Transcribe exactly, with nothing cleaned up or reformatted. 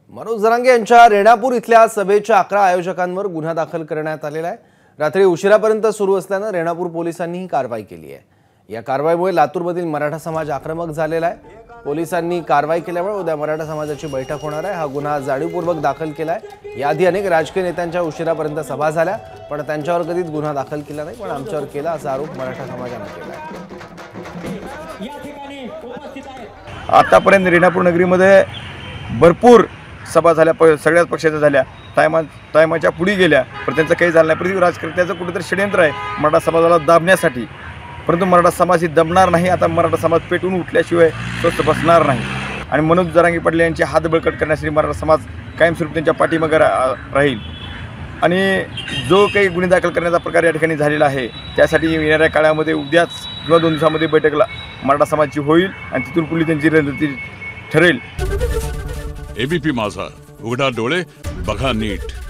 मनोज जरांगे यांच्या रेणापूर इथल्या सभेच्या अकरा आयोजकांवर गुन्हा दाखल करण्यात आलेला आहे। रात्री उशिरापर्यंत सुरू असल्याने रेणापूर पोलिसांनी ही कारवाई केली आहे। या कारवाईमुळे लातूरमधील मराठा समाज आक्रमक झालेला आहे। पोलिसांनी कारवाई केल्यामुळे उद्या मराठा समाजाची बैठक होणार आहे। हा गुन्हा जाणीवपूर्वक दाखल केला आहे। याआधी अनेक राजकीय नेत्यांच्या उशिरापर्यंत सभा झाल्या, पण त्यांच्यावर कधीच गुन्हा दाखल केला नाही, पण आमच्यावर केला असा आरोप मराठा समाजाने केला आहे। आतापर्यंत रेणापूर नगरीमध्ये भरपूर सभा झाल्या, प सगळ्याच पक्षाच्या झाल्या, टायमा टायमाच्या पुढे गेल्या, पण त्यांचं काही झालं नाही। पृथ्वी राजकारण्याचं कुठेतरी षडयंत्र आहे मराठा समाजाला दाबण्यासाठी, परंतु मराठा समाज ही दबणार नाही। आता मराठा समाज पेटून उठल्याशिवाय स्वस्थ बसणार नाही आणि मनोज जरांगे पाटील यांचे हात बळकट करण्यासाठी मराठा समाज कायमस्वरूपी त्यांच्या पाठीमागे राहील। आणि जो काही गुन्हे दाखल करण्याचा प्रकार या ठिकाणी झालेला आहे, त्यासाठी येणाऱ्या काळामध्ये उद्याच किंवा दोन दिवसामध्ये बैठकला मराठा समाजाची होईल आणि तिथून पुढे त्यांची रणनीती ठरेल। एबीपी माझा, उघडा डोळे बघा नीट।